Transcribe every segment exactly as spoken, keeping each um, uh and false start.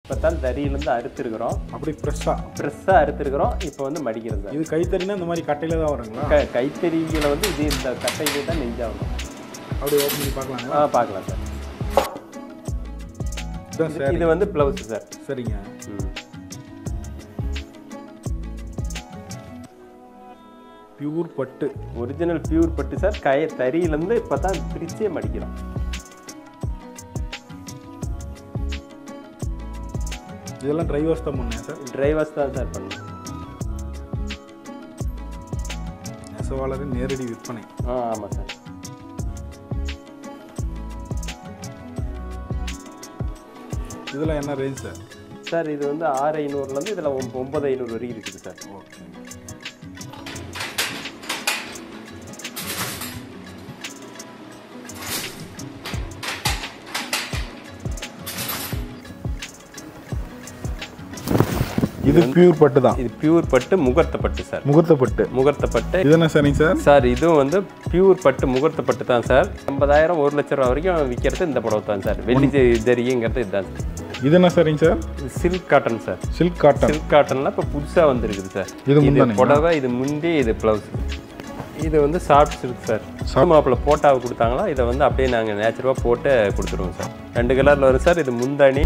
இப்பதான் தறியில இருந்து அறுத்துறோம். அப்படி பிரஸ்ஸா பிரஸ்ஸா அறுத்துறோம். இப்போ வந்து மடிக்கிறது சார். இது கைத்தறினா இந்த மாதிரி கட்டையில தான் வருங்களா? கைத்தறியில வந்து இது இந்த கட்டையில தான் நெஞ்சாகும். அப்படியே ஓபன் பண்ணி பார்க்கலாங்களா? ஆ பார்க்கலாம் சார். இது வந்து ப்ளவுஸ் சார். சரிங்க. பியூர் பட்டு, ஒரிஜினல் பியூர் பட்டு சார். கை தறியில இருந்து இப்பதான் பிரிச்சே மடிக்கிறோம். இதெல்லாம் ட்ரை வாஷ் தான் பண்ணேன் சார். ட்ரை வாஷ் தான் சார் பண்ணேன். நெசவாளரின் நேரடி விற்பனை. ஆ ஆமாம் சார். இதெல்லாம் என்ன ரேஞ்ச் சார்? சார் இது வந்து ஆறு ஐநூறுலேருந்து இதில் ஒன்பது ஐநூறு வரைக்கும் இருக்குது சார். ஓகே. இது பியூர் பட்டு தான். இது பியூர் பட்டு முகூர்த்த பட்டு சார். முகூர்த்த பட்டு முகூர்த்த பட்டு இது என்ன சரிங்க சார்? சார் இதுவும் வந்து பியூர் பட்டு முகூர்த்த பட்டு தான் சார். ஐம்பதாயிரம் ஒரு லட்சம் ரூபா வரைக்கும் விற்கிறது இந்த புடவை தான் சார். வெள்ளி ஜரிங்கிறது இதுதான் சார். இது என்ன சரிங்க sir? Silk cotton sir. Silk cotton. Silk காட்டன்லாம் இப்போ புதுசாக வந்துருக்குது சார். இது புடவை, இது முந்தி, இது ப்ளவுஸ். இது வந்து சாஃப்ட் சில்க் சார். மாப்பிள்ள போட்டாவை கொடுத்தாங்களா, இதை வந்து அப்படியே நாங்கள் நேச்சுரலாக போட்டு கொடுத்துருவோம் சார். ரெண்டு கலரில் வரும் சார். இது முந்தாணி.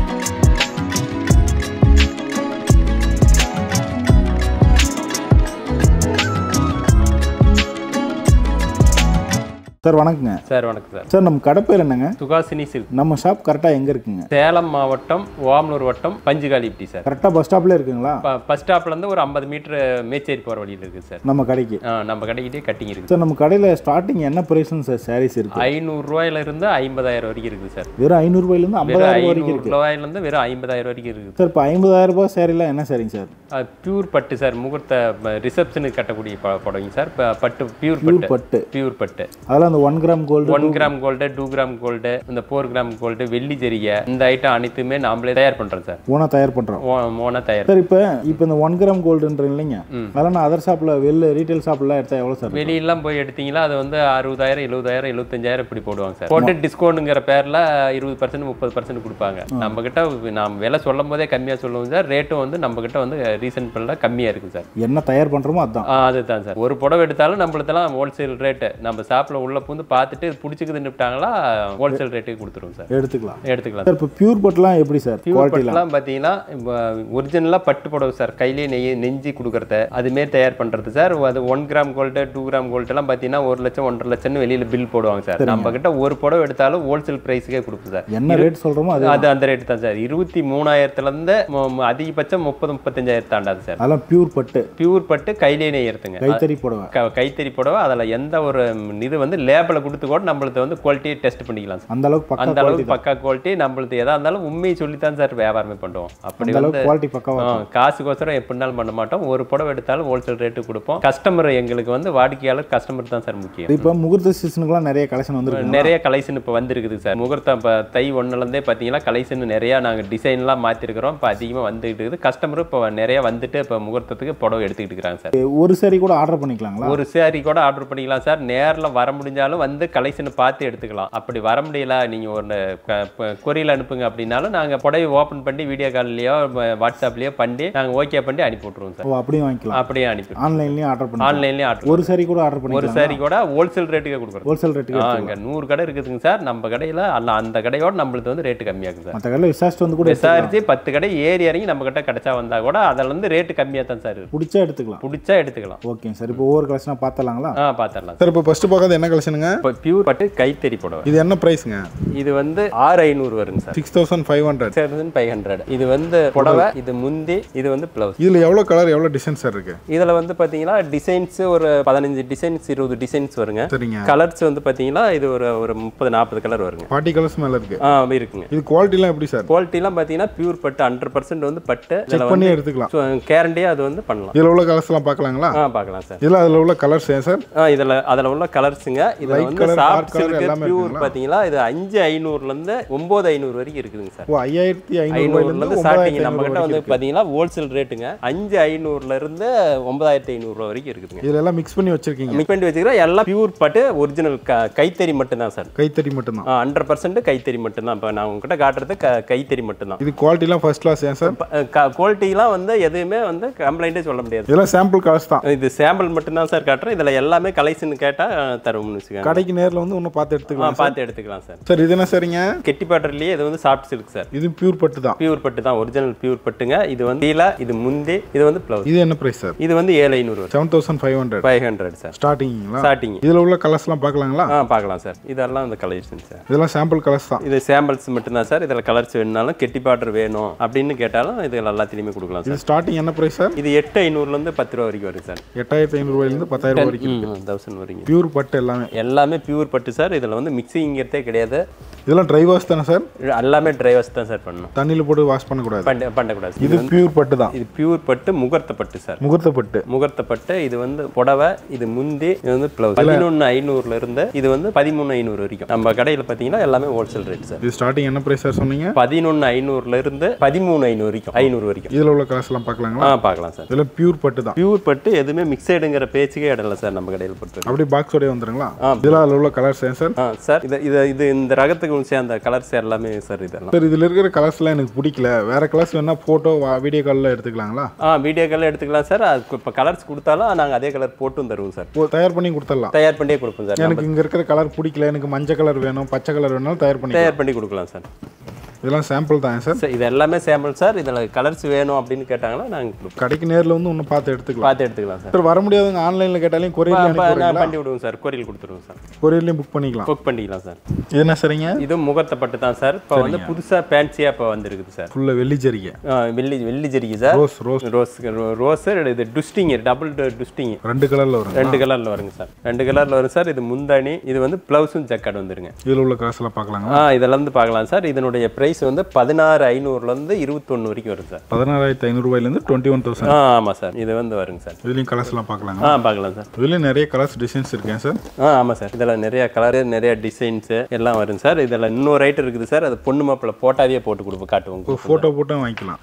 சார் வணக்கங்க. சார் வணக்கம் சார். சார் நம்ம கடை பேர் என்னங்க? சுகாசினி சில்க். நம்ம ஷாப் கரெக்டாக எங்கே இருக்குங்க? சேலம் மாவட்டம் ஓமலூர் வட்டம் பஞ்சுகாலிப்பட்டி சார். கரெக்டாக பஸ் ஸ்டாப்ல இருக்குங்களா? பஸ் ஸ்டாப்லேருந்து ஒரு ஐம்பது மீட்டர் மேச்சேரி போகிற வழியில் இருக்குது சார் நம்ம கடைக்கு. ஆ நம்ம கடைக்கிட்டே கட்டிங் இருக்குது சார். நம்ம கடையில் ஸ்டார்டிங் என்ன ப்ரைஸ்ங்க சார் சாரீஸ் இருக்குது? ஐநூறுரூவாயிலிருந்து ஐம்பதாயிரம் வரைக்கும் இருக்குது சார். வெறும் ஐநூறுரூவாயிலேருந்து ஐம்பதாயிரம் வரைக்கும் இருக்குது. ரூபாயிலேருந்து வெறும் ஐம்பதாயிரம் வரைக்கும் இருக்குது சார். இப்போ ஐம்பதாயிரம் ரூபாய் சேரீலாம் என்ன சரிங்க சார்? பியூர் பட்டு சார். முகூர்த்த ரிசப்ஷனுக்கு கட்டக்கூடிய புடவைங்க சார். பட்டு பியூர் பட்டு. பட்டு பியூர் பட்டு. அதெல்லாம் one gram gold, one gram gold, two gram gold, இந்த ஃபோர் கிராம் கோல்டு, வெள்ளி ஜரிகை, இந்த ஐட்டம் அனைத்துமே நாமளே தயார் பண்றோம் சார். ஓனா தயார் பண்றோம். ஓனா தயார் சார். இப்போ இப்போ இந்த ஒன் கிராம் கோல்டுன்ற இல்லைங்க, அதெல்லாம் நான் அதர் ஷாப்ல வெளில ரீட்டைல் ஷாப்ல எடுத்தா எவ்வளவு சார்? வெளியெல்லாம் போய் எடுத்தீங்களா அது வந்து அறுபதாயிரம் எழுபதாயிரம் எழுபத்தஞ்சாயிரம் இப்படி போடுவாங்க சார். போட்டு டிஸ்கவுண்ட்ங்கிற பேர்ல இருபது பர்சன்ட் முப்பது பர்சன்ட் கொடுப்பாங்க. நம்ம கிட்ட நாம் விலை சொல்லும் போதே கம்மியா சொல்லுவோம் சார். ரேட்டும் வந்து நம்ம கிட்ட வந்து ரீசன் பண்ணல கம்மியா இருக்கு சார். என்ன தயார் பண்றோமோ அதுதான். அதுதான் சார். ஒரு புடவை எடுத்தாலும் நம்மளுதெல்லாம் ஹோல்சேல் ரேட்டு. நம்ம ஷாப்ல உள்ள பூந்து பார்த்துட்டு பிடிச்சிக்குதுன்னுட்டாங்களா ஹோல்சேல் ரேட்டுக்கு கொடுத்துருவோம் சார். எடுத்துக்கலாம் எடுத்துக்கலாம் சார். இப்போ பியூர் பட்டுலாம் எப்படி சார்? பியூர் பட்டுலாம் பார்த்தீங்கன்னா ஒரிஜினலாக பட்டு புடவை சார். கையிலே நெய் நெஞ்சு கொடுக்குறது அதுமாரி தயார் பண்ணுறது சார். அது one gram gold, two gram கோல்டுலாம் பார்த்தீங்கன்னா ஒரு லட்சம் ஒன்றரை லட்சம்னு வெளியில் பில் போடுவாங்க சார். நம்ம கிட்ட ஒரு புடவை எடுத்தாலும் ஹோல்சேல் ப்ரைஸுக்கே கொடுப்போம் சார். என்ன ரேட் சொல்கிறோமோ அது அது அந்த ரேட்டு தான் சார். இருபத்தி மூணாயிரத்துலேருந்து அதிகபட்சம் முப்பது முப்பத்தஞ்சாயிரம் தாண்டாது சார். அதெல்லாம் பியூர் பட்டு. பியூர் பட்டு கையிலே நெய்யறதுங்க. கைத்தறி புடவை. கைத்தறி புடவை. அதில் எந்த ஒரு இது வந்து லேபிளை கொடுத்து கூட நம்மளுக்கு வந்து குவாலிட்டியை டெஸ்ட் பண்ணிக்கலாம் சார். அந்த அளவுக்கு அந்த அளவுக்கு பக்கா குவாலிட்டி. நம்மளுக்கு எதா இருந்தாலும் உண்மையை சொல்லித்தான் சார் வியாபாரமே பண்ணுவோம். அப்படி வந்து குவாலிட்டி பக்கா காசுக்கோசரம் எப்படினாலும் பண்ண மாட்டோம். ஒரு புடவை எடுத்தாலும் ஹோல்சேல் ரேட்டு கொடுப்போம். கஸ்டமர் எங்களுக்கு வந்து வாடிக்கையாளர் கஸ்டமர் தான் சார் முக்கியம். இப்போ முகூர்த்த சீசனுக்குலாம் நிறைய கலெக்ஷன் வந்து நிறைய கலெக்ஷன் இப்போ வந்துருக்குது சார். முகூர்த்தம் இப்போ தை ஒன்றுலேருந்தே பார்த்தீங்கன்னா கலெக்ஷன் நிறையா நாங்கள் டிசைன்லாம் மாற்றிருக்கிறோம். இப்போ அதிகமாக வந்துகிட்டு இருக்குது. கஸ்டமர் இப்போ நிறைய வந்துட்டு இப்போ முகூர்த்தத்துக்கு புடவை எடுத்துக்கிட்டு இருக்கிறாங்க சார். ஒரு சாரி கூட ஆர்டர் பண்ணிக்கலாங்களா? ஒரு சாரி கூட ஆர்டர் பண்ணிக்கலாம் சார். நேரில் வர முடிஞ்சாலும் வந்து கலெக்ஷனை பார்த்து எடுத்துக்கலாம். அப்படி வர முடியல நீங்கள் ஒரு கொரியல் அனுப்புங்க அப்படின்னாலும் நாங்கள் புடவை ஓப்பன் பண்ணி வீடியோ கால்லையோ வாட்ஸ்அப்லேயோ பண்ணி நாங்கள் ஓகே பண்ணி அனுப்பி விட்ருவோம் சார். அப்படியே வாங்கிக்கலாம். அப்படியே அனுப்பி ஆன்லைன்லேயும் ஆர்டர் பண்ணி ஆன்லைன்லேயும் ஆர்டர் ஒரு சாரி கூட ஆர்டர் பண்ணி ஒரு சாரி கூட ஹோல்சேல் ரேட்டுக்கே கொடுக்குறோம். ஹோல்சேல் ரேட்டுக்கு அங்கே நூறு கடை இருக்குதுங்க சார். நம்ம கடையில் அல்ல அந்த கடையோட நம்மளுக்கு வந்து ரேட்டு கம்மியாகுது சார். மற்ற கடையில் விசாரிச்சு வந்து கூட விசாரிச்சு பத்து கடை ஏறி இறங்கி நம்ம கிட்ட கிடைச்சா வந்தா கூட அதில் வந்து ரேட்டு கம்மியாக தான் சார். பிடிச்சா எடுத்துக்கலாம். பிடிச்சா எடுத்துக்கலாம். Okay sir. இப்போ ஒவ்வொரு கலெக்ஷனாக பார்த்துலாங்களா? ஆ பார்த்துடலாம் சார். இப்போ ஃபர்ஸ்ட் பார்க்கறது என்ன கலெக்ஷனுங்க? இப்போ பியூர் பட்டு கைத்தறி புடவை. இது என்ன பிரைஸ்ங்க? இது வந்து ஆறு ஐநூறு வருங்க sir. Six thousand five hundred thousand five hundred. இது வந்து புடவை, இது முந்தி, இது வந்து பிளவுஸ். இதுல எவ்வளவு கலர் எவ்வளவு டிசைன்ஸ் சார் இருக்கு? இதுல வந்து பாத்தீங்கன்னா டிசைன்ஸ் ஒரு பதினஞ்சு டிசைன்ஸ் இருபது டிசைன்ஸ் வருங்க. சரிங்க. கலர்ஸ் வந்து பாத்தீங்கன்னா இது ஒரு ஒரு முப்பது நாற்பது கலர் வருங்க. ஃபார்ட்டி கலர்ஸ் மேல இருக்கு. ஆ இருக்குங்க. இது குவாலிட்டி எல்லாம் எப்படி சார்? குவாலிட்டி எல்லாம் பாத்தீங்கன்னா பியூர் பட்டு ஹண்ட்ரட் பர்சன்ட் வந்து பட்டு செக் பண்ணி எடுத்துக்கலாம். கேரண்டியா அது வந்து பண்ணலாம். இதுல உள்ள கலர்ஸ் எல்லாம் பார்க்கலாங்களா? ஆ பார்க்கலாம் சார். இதுல அதுல உள்ள கலர்ஸ் ஏன் சார்? ஆ இதுல அதுல உள்ள கலர்ஸ்ங்க. இதுல வந்து சாஃப்ட் சில்க் பியூர் பாத்தீங்களா இது ஐந்து ஐநூறுல இருந்து ஒன்பது ஐநூறு வரைக்கும் இருக்குங்க சார். ஓ ஐயாயிரத்து ஐநூறுல இருந்து ஸ்டார்டிங் நம்ம கிட்ட வந்து பாத்தீங்களா ஹோல்சேல் ரேட்டுங்க ஐந்து ஐநூறுல இருந்து ஒன்பதாயிரத்து ஐநூறு ரூபாய் வரைக்கும் இருக்குதுங்க. இதெல்லாம் மிக்ஸ் பண்ணி வச்சிருக்கீங்க? மிக்ஸ் பண்ணி வச்சிருக்கோம். எல்லாம் பியூர் பட்டு ஒரிஜினல் கைத்தறி மட்டும் தான் சார். கைத்தறி மட்டும் தான். நூறு சதவீதம் கைத்தறி மட்டும் தான். இப்போ நான் உங்ககிட்ட காட்டுறது கைத்தறி மட்டும் தான். இது குவாலிட்டிலாம் ஃபர்ஸ்ட் கிளாஸ் ஏன் சார்? குவாலிட்டிலாம் வந்து எதுவுமே வந்து கம்ப்ளைண்டே சொல்ல முடியாது. இதெல்லாம் சாம்பிள் காசு தான். இது சாம்பிள் மட்டும் தான் சார் காட்டுறேன். இதுல எல்லாமே கலெக்ஷன் கேட்டா தருவோம்னு வச்சுக்கோங்க. கடைக்கு நேர்ல வந்து இன்னும் பார்த்து எடுத்துக்கலாம். பார்த்து எடுத்துக்கலாம் சார். சார் இது என்ன சரிங்க? கெட்டிப்பாட்டர்லயே இது வந்து சாஃப்ட் சில்க் சார். இது பியூர் பட்டு தான். பியூர் பட்டு தான். ஒரிஜினல் பியூர் பட்டுங்க. இது வந்து கீழ இது முந்தி இது வந்து ப்ளவுஸ். இது என்ன பிரைஸ் சார்? இது வந்து ஏழு ஐநூறு ஏழு ஆயிரத்து ஐநூறு ஐநூறு சார். ஸ்டார்டிங்ங்களா? ஸ்டார்டிங். இதுல உள்ள கலர்ஸ்லாம் பார்க்கலாங்களா? ஆ பார்க்கலாம் சார். இதெல்லாம் அந்த கலெக்ஷன் சார். இதெல்லாம் சாம்பிள் கலர்ஸ் தான். இது சாம்பிள்ஸ் மட்டும் தான் சார். இதுல கலர்ஸ் வேணும்னாலும் கெட்டிப்பாட்டர் வேணும் அப்படின்னு கேட்டாலும் இது எல்லாத்தையுமே கொடுக்கலாம் சார். இது ஸ்டார்டிங் என்ன பிரைஸ் சார்? இது எட்டு ஐநூறுல இருந்து பத்து ரூபாய் வரைக்கும் வரும் சார். எட்டாயிரத்து ஐநூறு ரூபாயில இருந்து பத்தாயிரம் ரூபாய் வரைக்கும் தௌசண்ட் வரைக்கும். பியூர் பட்டு எல்லாமே எல்லாமே பியூர் பட்டு சார். இதுல வந்து மிக்சிங்கிறதே கிடையாது. இதெல்லாம் ட்ரை வாஷ் தானே சார்? எல்லாமே ட்ரை வாஷ் தான் சார் பண்ணணும். தண்ணியில போட்டு வாஷ் பண்ண கூடாது. பண்ண பண்ணக்கூடாது. இது பியூர் பட்டு தான். இது பியூர் பட்டு முகூர்த்த பட்டு சார். முகூர்த்த பட்டு. முகூர்த்த பட்டு. இது வந்து புடவை, இது முந்தி, இது வந்து ப்ளவுஸ். பதினொன்று ஐநூறுல இருந்து இது வந்து பதிமூணு ஐநூறு வரைக்கும். நம்ம கடையில் பார்த்தீங்கன்னா எல்லாமே ஹோல்சேல் ரேட் சார். இது ஸ்டார்டிங் என்ன பிரைஸ் சார் சொன்னீங்க? பதினொன்று ஐநூறுல இருந்து பதிமூணு ஐநூறு வரைக்கும். ஐநூறு வரைக்கும். இதுல உள்ள கலர்ஸ் எல்லாம் பார்க்கலாங்களா? ஆ பார்க்கலாம் சார். இதெல்லாம் பியூர் பட்டு தான். பியூர் பட்டு எதுவுமே மிக்சடுங்கிற பேச்சுக்கே இடல சார் நம்ம கடையில் பொறுத்து. அப்படி பாக்ஸோட வந்துருங்களா? இதுல உள்ள கலர்ஸ் ஏன் சார்? ஆ சார் இது இது இது இந்த ரகத்துக்கு சேர்ந்த கலர்ஸ் எல்லாமே சார். இதெல்லாம் சார் இதுல இருக்கிற கலர்ஸ்லாம் எனக்கு பிடிக்கல. வேற கலர்ஸ் வேணா போட்டோ வீடியோ கால்ல எடுத்துக்கலாங்களா? ஆ வீடியோ கால்ல எடுத்துக்கலாம் சார். இப்போ கலர்ஸ் கொடுத்தாலும் நாங்கள் அதே கலர் போட்டும் தருவோம் சார். ஓ தயார் பண்ணி கொடுத்துடலாம். தயார் பண்ணியே கொடுப்போம் சார். எனக்கு இங்க இருக்கிற கலர் பிடிக்கல, எனக்கு மஞ்சள் கலர் வேணும், பச்சை கலர் வேணும், தயார் பண்ணி தயார் பண்ணி கொடுக்கலாம் சார். இதெல்லாம் சாம்பிள் தான் சார். இது எல்லாமே சாம்பிள் சார். இதில் கலர்ஸ் வேணும் அப்படின்னு கேட்டாங்கன்னா நாங்கள் கடைக்கு நேரில் வந்து இன்னும் பார்த்து எடுத்துக்கலாம். பார்த்து எடுத்துக்கலாம் சார். சார் வர முடியாதுங்க, ஆன்லைனில் கேட்டாலும் கொரியர் பண்ணி விடுவோம் சார். கொரியர் கொடுத்துருவோம் சார். கொரியர்லையும் புக் பண்ணிக்கலாம். புக் பண்ணிக்கலாம் சார். இது என்ன சரிங்க? இது முகூர்த்த பட்டு தான் சார். இப்போ வந்து புதுசாக ஃபேன்சியாக இப்போ வந்துருக்குது சார். ஃபுல்லாக வெள்ளி ஜரிகை. வெள்ளி வெள்ளி ஜரிகை sir. Rose rose rose rose இது டுஸ்டிங் டபுள் டுஸ்டிங் ரெண்டு கலரில் வரும். ரெண்டு கலரில் வருங்க சார். ரெண்டு கலரில் வரும் சார். இது முந்தானி. இது வந்து ப்ளவுஸும் ஜக்கார்டு வந்துருங்க. இதில் உள்ள காசுலாம் பார்க்கலாம். ஆ இதெல்லாம் வந்து பார்க்கலாம் சார். இதனுடைய ப்ரைஸ் வந்து பதினாறு ஐநூறுல இருந்து இருபத்தொன்னு வரைக்கும் வரும் சார். பதினாறாயிரத்து ஐநூறு ரூபாயில இருந்து இருபத்தி ஒன்று ஆயிரம். ஆ ஆமா சார். இது வந்து வருங்க சார். இதுலயும் கலர்ஸ் எல்லாம் பார்க்கலாம். ஆ பார்க்கலாம் சார். இதுலயும் நிறைய கலர்ஸ் டிசைன்ஸ் இருக்கேன் சார். ஆ ஆமா சார். இதெல்லாம் நிறைய கலர் நிறைய டிசைன்ஸ் எல்லாம் வரும் சார். இதெல்லாம் இன்னொரு ஐட்டம் இருக்குது சார். அது பொண்ணு மாப்பிள்ளை போட்டாவே போட்டு கொடுப்போம், காட்டுவோம். போட்டோ போட்டு வாங்கிக்கலாம்.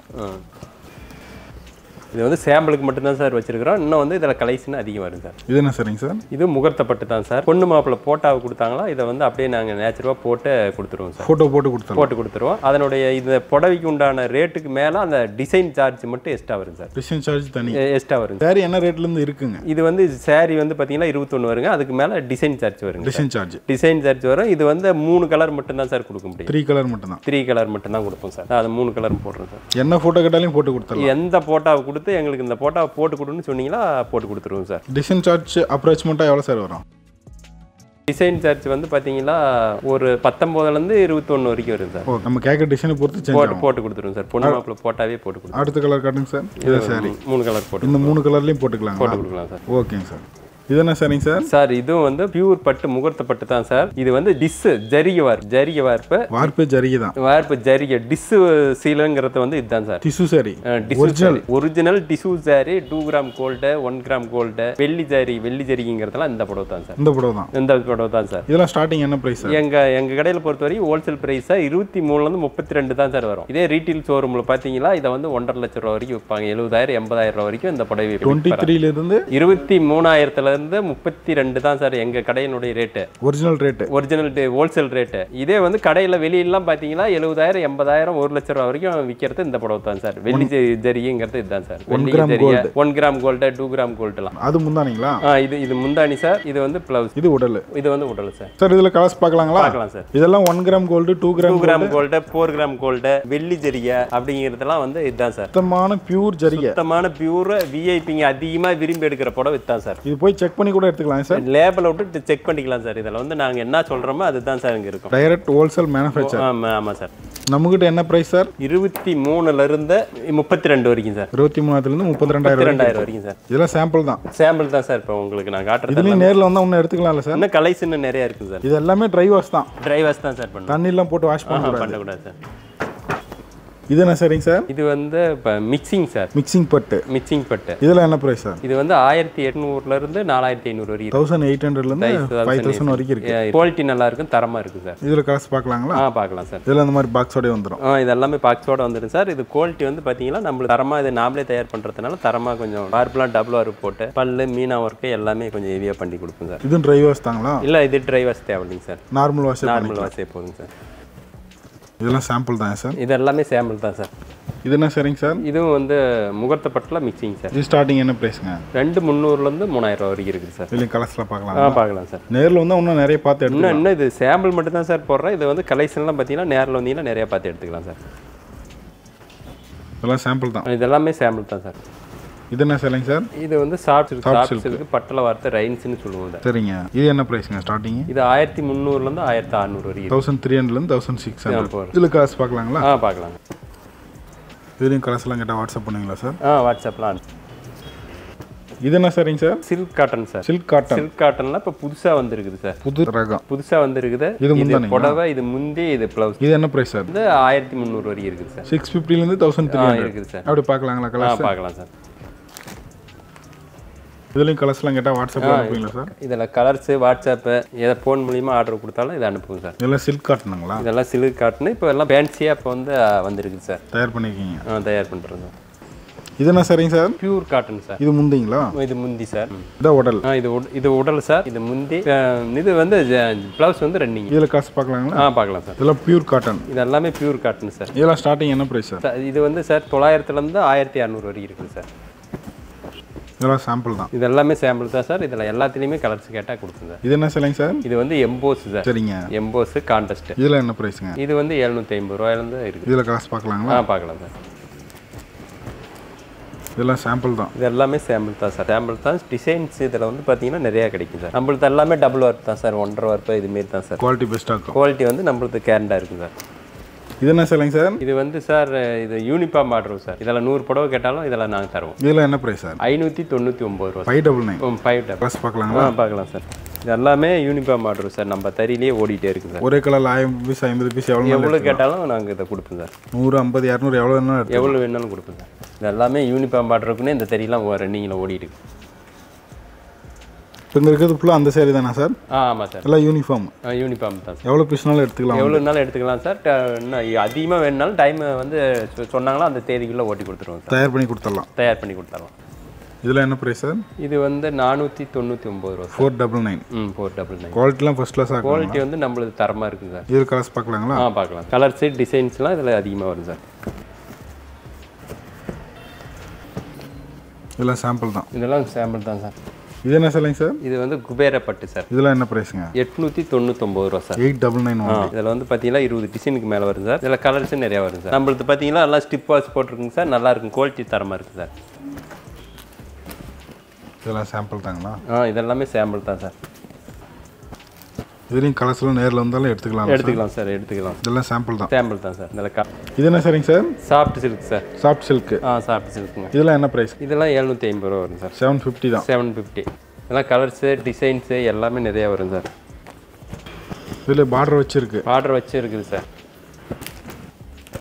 இது வந்து சாம்பிளுக்கு மட்டும்தான் சார் வச்சிருக்கிறோம். இன்னும் வந்து இதில் கலெக்ஷன் அதிகம் வரும் சார். இது என்ன சரிங்க சார்? இது முகூர்த்த பட்டு தான் சார். பொண்ணு மாப்பிள்ளை போட்டாவை கொடுத்தாங்களா இதை வந்து அப்படியே நாங்கள் நேச்சுரலாக போட்டு கொடுத்துருவோம் சார். ஃபோட்டோ போட்டு கொடுத்துருவோம் போட்டு கொடுத்துருவோம். அதனுடைய இந்த புடவைக்கு உண்டான ரேட்டுக்கு மேலே அந்த டிசைன் சார்ஜ் மட்டும் எக்ஸ்ட்ரா வரும் சார். டிசைன் சார்ஜ் தனி எக்ஸ்ட்ரா வரும். சாரி என்ன ரேட்லேருந்து இருக்குங்க? இது வந்து சாரி வந்து பார்த்தீங்கன்னா இருபத்தொன்று வருங்க. அதுக்கு மேலே டிசைன் சார்ஜ் வருங்க. டிசைன் சார்ஜ் டிசைன் சார்ஜ் வரும். இது வந்து மூணு கலர் மட்டும் தான் சார் கொடுக்க முடியும். த்ரீ கலர் மட்டும் தான். த்ரீ கலர் மட்டும் தான் கொடுப்போம் சார். அது மூணு கலர் போடுறோம் சார். என்ன ஃபோட்டோ கேட்டாலும் போட்டு கொடுத்துருவோம். எந்த ஃபோட்டோவை கொடுத்து எங்களுக்கு இந்த ஃபோட்டோ போட்டு கொடுன்னு சொன்னீங்களா போட்டு கொடுத்துருவோம் சார். டிசைன் சார்ஜ் அப்ராக்சிமேட்டாக எவ்வளோ சார் வரும்? டிசைன் சார்ஜ் வந்து பார்த்தீங்கன்னா ஒரு பத்தொம்போதுலேருந்து இருபத்தொன்று வரைக்கும் வரும் சார். நம்ம கேட்குற டிசைனை பொறுத்து போட்டு போட்டு கொடுத்துருவோம் சார். பொண்ணு மாப்பிள்ளை போட்டாவே போட்டு கொடுத்துருவோம். அடுத்த கலர் காட்டுங்க சார். இது சாரி மூணு கலர் போட்டு இந்த மூணு கலர்லையும் போட்டுக்கலாம். போட்டு கொடுக்கலாம் சார். ஓகேங்க சார். இது என்ன சரிங்க சார்? சார் இதுவும் வந்து பியூர் பட்டு முகூர்த்த பட்டு தான் சார். இது வந்து டிஸ் ஜரிகை வார்ப்பு. ஜரிகை வார்ப்பு வார்ப்பு ஜரிகை தான். வார்ப்பு ஜரிகை டிஸ் சீலங்கிறது வந்து இதுதான் sir. Tissue sari original original tissue sari two gram gold one gram gold வெள்ளி ஜரி வெள்ளி ஜரிங்கிறதுலாம் இந்த புடவை தான் சார். இந்த புடவை தான். இந்த புடவை தான் சார். இதெல்லாம் ஸ்டார்டிங் என்ன பிரைஸ்? எங்க எங்க கடையில் பொறுத்தவரைக்கும் ஹோல்சேல் பிரைஸா இருபத்தி மூணுல இருந்து முப்பத்தி ரெண்டு தான் சார் வரும். இதே ரீட்டைல் ஷோரூம்ல பாத்தீங்கன்னா இதை வந்து ஒன்றரை லட்சம் ரூபாய் வரைக்கும் விற்பாங்க. எழுபதாயிரம் எண்பதாயிரம் ரூபாய் வரைக்கும் இந்த புடவை டுவெண்ட்டி த்ரீல இருந்து இருபத்தி மூணாயிரத்துல இருந்து முப்பத்தி ரெண்டு தான் சார் எங்க கடையினுடைய rate. Original rate original wholesale rate. இதே வந்து கடையில் வெளியெல்லாம் பார்த்தீங்கன்னா எழுபதாயிரம் எண்பதாயிரம் ஒரு லட்சம் ரூபா வரைக்கும் விற்கிறது இந்த புடவை தான் சார். வெள்ளி ஜரிங்கிறது இதுதான் சார். வெள்ளி ஜரிகை one gram gold two gram கோல்டுலாம். அது முந்தானிங்களா? இது இது முந்தானி சார். இது வந்து பிளவுஸ். இது உடல். இது வந்து உடல் சார். சார் இதில் கலர்ஸ் பார்க்கலாங்களா? பார்க்கலாம் சார். இதெல்லாம் one gram gold two gram two gram gold four gram gold வெள்ளி ஜரிகை அப்படிங்கிறதுலாம் வந்து இதுதான் சார். சுத்தமான பியூர் ஜரிகை. சுத்தமான பியூர் விஐபிங்க அதிகமாக விரும்பி எடுக்கிற புடவை இதுதான் சார். இது போய் செக் பண்ணி கூட எடுத்துக்கலாம் சார். லேபிள் விட்டு செக் பண்ணிக்கலாம் சார். இதில் வந்து நாங்கள் என்ன சொல்கிறோமோ அதுதான் சார் இங்கே இருக்கும். Direct wholesale manufacture. ஆமாம் ஆமாம் சார். நம்மகிட்ட என்ன பிரைஸ் சார்? இருபத்தி மூணுல இருந்து முப்பத்தி ரெண்டு வரைக்கும் சார். இருபத்தி மூணாயிரத்துல இருந்து முப்பத்தி ரெண்டாயிரம் ரெண்டாயிரம் வரைக்கும் சார். இதெல்லாம் சாம்பிள் தான். சாம்பிள் தான் சார். இப்போ உங்களுக்கு நான் காட்டுறது இதுலயும் நேரில் வந்தால் ஒன்றும் எடுத்துக்கலாம்ல சார்? இன்னும் கலெக்ஷன் நிறைய இருக்குது சார். இது எல்லாமே ட்ரை வாஷ் தான். ட்ரை வாஷ் தான் சார் பண்ணுவோம். தண்ணிலாம் போட்டு வாஷ் பண்ண பண்ணக்கூடாது சார். இது என்ன சரிங்க சார்? இது வந்து மிக்சிங் சார். மிக்சிங் பட்டு. மிக்சிங் பட்டு. இதெல்லாம் என்ன பிரைஸ் சார்? இது வந்து ஆயிரத்தி எட்நூறுல இருந்து நாலாயிரத்தி ஐநூறு வரைக்கும். தௌசண்ட் எயிட் ஹண்ட்ரட்ல இருந்து ஃபைவ் தௌசண்ட் வரைக்கும் இருக்கு. குவாலிட்டி நல்லா இருக்கும், தரமா இருக்கு சார். இதுல கலர்ஸ் பார்க்கலாங்களா? ஆ பார்க்கலாம் சார். இதெல்லாம் இந்த மாதிரி பாக்ஸோட வந்துடும். ஆ இது எல்லாமே பாக்ஸோட வந்துடும் சார். இது குவாலிட்டி வந்து பாத்தீங்கன்னா நம்மளுக்கு தரமா இது நாமளே தயார் பண்றதுனால தரமா கொஞ்சம் மார்பிளாக டபுள் ஆர் போட்டு பல்லு மீனா ஒர்க்கு எல்லாமே கொஞ்சம் ஹெவியா பண்ணி கொடுப்போம் சார். இதுவும் ட்ரை வாஷ் தாங்களா? இல்ல இது ட்ரை வாஷ் தேவையில்லைங்க சார். நார்மல் வாஷ் நார்மல் வாஷே போதுங்க சார். இதெல்லாம் சாம்பிள் தான் சார். இது எல்லாமே சாம்பிள் தான் சார். இது என்ன சரிங்க சார்? இதுவும் வந்து முகூர்த்த பட்டில் மிக்சிங் சார். இது ஸ்டார்டிங் என்ன பிரைஸ்ங்க? ரெண்டு முந்நூறுலேருந்து மூணாயிரம் ரூபா வரைக்கும் இருக்குது சார். இல்லை கலர்ஸ்லாம் பார்க்கலாம். ஆ பார்க்கலாம் சார். நேரில் வந்து இன்னும் நிறைய பார்த்து எடுத்துக்கலாம். இன்னும் இது சாம்பிள் மட்டும் தான் சார் போடுறேன். இது வந்து கலெக்ஷன்லாம் பார்த்தீங்கன்னா நேரில் வந்தீங்கன்னா நிறையா பார்த்து எடுத்துக்கலாம் சார். இதெல்லாம் சாம்பிள் தான். இது எல்லாமே சாம்பிள் தான் சார். இது என்ன சரிங்க சார்? இது வந்து சாஃப்ட் சில்க். சாஃப்ட் சில்க் பட்டில் வார்த்தை ரைன்ஸ்னு சொல்லுவோம். சரிங்க. இது என்ன பிரைஸ்ங்க ஸ்டார்டிங்? இது ஆயிரத்தி முந்நூறுலேருந்து ஆயிரத்தி அறுநூறு வரைக்கும். தௌசண்ட் த்ரீ ஹண்ட்ரட்லேருந்து தௌசண்ட் சிக்ஸ் ஹண்ட்ரட். இதில் கலர்ஸ் பார்க்கலாங்களா? ஆ பார்க்கலாம். இதுலேயும் கலர்ஸ்லாம் கேட்டால் வாட்ஸ்அப் பண்ணுவீங்களா சார்? ஆ வாட்ஸ்அப்லாம். இது என்ன சரிங்க sir? Silk cotton sir. Silk cotton. Silk காட்டன்ல இப்போ புதுசாக வந்துருக்குது சார். புது ரகம் புதுசாக வந்துருக்குது. இது இது புடவை, இது முந்தி, இது ப்ளவுஸ். இது என்ன பிரைஸ் சார்? இது ஆயிரத்தி முந்நூறு வரைக்கும் இருக்குது சார். சிக்ஸ் ஃபிஃப்டிலேருந்து தௌசண்ட் த்ரீ இருக்குது சார். அப்படி பார்க்கலாங்களா கலர்ஸ்? பார்க்கலாம் சார். இதுலேயும் கலர்ஸ்லாம் கேட்டால் வாட்ஸ்அப்பில் அனுப்புவீங்களா சார்? இதில் கலர்ஸு வாட்ஸ்அப்பு எதை ஃபோன் மூலியமாக ஆர்டர் கொடுத்தாலும் இதை அனுப்புங்க சார். இதெல்லாம் சில்க் காட்டனுங்களா? இதெல்லாம் சில்க் காட்டனு. இப்போ எல்லாம் ஃபேன்சியாக இப்போ வந்து வந்துருக்குது சார். தயார் பண்ணியிருக்கீங்க? ஆ தயார் பண்ணுறோம் சார். இது என்ன சரிங்க சார்? Pure cotton sir. இது முந்திங்களா? இது முந்தி சார். இதான் உடல். ஆ இது இது உடல் சார். இது முந்தி. இது வந்து ப்ளவுஸ் வந்து ரன்னிங். இதில் காசு பார்க்கலாங்களா? ஆ பார்க்கலாம் சார். இதெல்லாம் பியூர் காட்டன். இது எல்லாமே பியூர் காட்டன் சார். இதெல்லாம் ஸ்டார்டிங் என்ன ப்ரைஸ் சார்? இது வந்து சார் தொள்ளாயிரத்துலேருந்து ஆயிரத்தி அறநூறு வரைக்கும் இருக்குது சார். இதெல்லாம் சாம்பிள் தான். இது எல்லாமே சாம்பிள் தான் சார். இதில் எல்லாத்துலேயுமே கலர்ஸ் கேட்டால் கொடுக்குங்க. இது என்ன சரிங்க சார்? இது வந்து எம்போஸ் சார். சரிங்க. Emboss contest. இதில் என்ன ப்ரைஸுங்க? இது வந்து எழுநூற்றி ஐம்பது ரூபாயிலேருந்து இருக்குது. இதில் காசு பார்க்கலாங்களா? ஆ பார்க்கலாம் சார். இதெல்லாம் சாம்பிள் தான். இது எல்லாமே சாம்பிள் தான் சார். சாம்பிள் தான். டிசைன்ஸ் இதில் வந்து பார்த்தீங்கன்னா நிறையா கிடைக்கும் சார். நம்மளுக்கு எல்லாமே டபுள் ஒர்க் தான் சார். ஒன்றரை ஒர்க் இதுமாரி தான் சார். குவாலிட்டி பெஸ்ட்டாக இருக்கும். குவாலிட்டி வந்து நம்மளுக்கு கேரண்டாக இருக்கும் சார். இது என்ன சரிங்க சார்? இது வந்து சார் இது யூனிஃபார்ம் ஆர்டர் சார். இதெல்லாம் நூறு புடவை கேட்டாலும் இதெல்லாம் நாங்கள் தருவோம். இதில் என்ன ப்ரைஸ் சார்? ஐநூற்றி தொண்ணூற்றி ஒம்பது ரூபா. Five double nine. Five double plus பார்க்கலாங்களா? ஆ பார்க்கலாம் சார். இது எல்லாமே யூனிஃபார்ம் ஆர்டர் சார். நம்ம தறியிலேயே ஓடிட்டே இருக்குது சார். ஒரே கலர் ஆயிரம் பீஸ் ஐம்பது பீஸ் எவ்வளோ எவ்வளோ கேட்டாலும் நாங்கள் இதை கொடுப்போம் சார். நூறு ஐம்பது இரநூறு எவ்வளோ வேணாலும் எவ்வளோ வேணாலும் கொடுப்போம் சார். இது எல்லாமே யூனிஃபார்ம் ஆர்டருக்குன்னு இந்த தறியெல்லாம் ரன்னிங்கில் ஓடிட்டு இருக்கு. இப்போ இங்கே இருக்கிறது ஃபுல்லாக அந்த சேரீ தானே சார்? ஆ ஆமாம் சார். எல்லாம் யூனிஃபார்ம். ஆ யூனிஃபார்ம் தான் சார். எவ்வளோ பீஸ்னாலும் எடுத்துக்கலாம். எவ்வளோ நாளும் எடுத்துக்கலாம் சார். இன்னும் அதிகமாக வேணுனாலும் டைம் வந்து சொன்னாங்களோ அந்த தேதிக்குள்ளே ஓட்டி கொடுத்துருவோம் சார். தயார் பண்ணி கொடுத்துடலாம். தயார் பண்ணி கொடுத்துடலாம். இதில் என்ன ப்ரைஸ் சார்? இது வந்து நானூற்றி தொண்ணூற்றி ஒம்பது ரூபா. Four double nine. ம் ஃபோர் டபுள் நைன். குவாலிட்டிலாம் ஃபர்ஸ்ட் கிளாஸாக. குவாலிட்டி வந்து நம்மளுக்கு தரமாக இருக்குது சார். இதில் கலர்ஸ் பார்க்கலாங்களா? ஆ பார்க்கலாம். கலர்ஸு டிசைன்ஸ்லாம் இதில் அதிகமாக வரும் சார். இதெல்லாம் சாம்பிள் தான். இதெல்லாம் சாம்பிள் தான் சார். இது என்ன சரிங்க சார்? இது வந்து குபேர பட்டு சார். இதெல்லாம் என்ன ப்ரைஸுங்க? எட்நூற்றி தொண்ணூத்தொம்பது ரூபா சார். Eight double nine. இதில் வந்து பார்த்தீங்கன்னா இருபது டிசைனுக்கு மேலே வரும் சார். இதில் கலர்ஸும் நிறையா வரும் சார். நம்மளுக்கு பார்த்தீங்கன்னா எல்லாம் ஸ்டிப் வாஷ் போட்டிருக்குங்க சார். நல்லா இருக்கும். குவாலிட்டி தரமாக இருக்குது சார். இதெல்லாம் சாம்பிள் தாங்களா? ஆ இதெல்லாமே சாம்பிள் தான் சார். இதுலேயும் கலர்ஸ்லாம் நேரில் வந்தாலும் எடுத்துக்கலாம். எடுத்துக்கலாம் சார். எடுத்துக்கலாம். இதெல்லாம் சாம்பிள் தான். சாம்பிள் தான் சார். இதில் க இது என்ன சரிங்க sir? Soft silk sir. Soft silk. ஆ சாஃப்ட் சில்க்குங்க. இதெல்லாம் என்ன ப்ரைஸ்? இதெல்லாம் எழுநூற்றி ஐம்பது ரூபா வரும் சார். செவன் ஃபிஃப்டி தான். Seven fifty. இதெல்லாம் கலர்ஸு டிசைன்ஸு எல்லாமே நிறையா வரும் சார். இதில் பார்டர் வச்சுருக்கு. பார்டர் வச்சு இருக்குது சார்.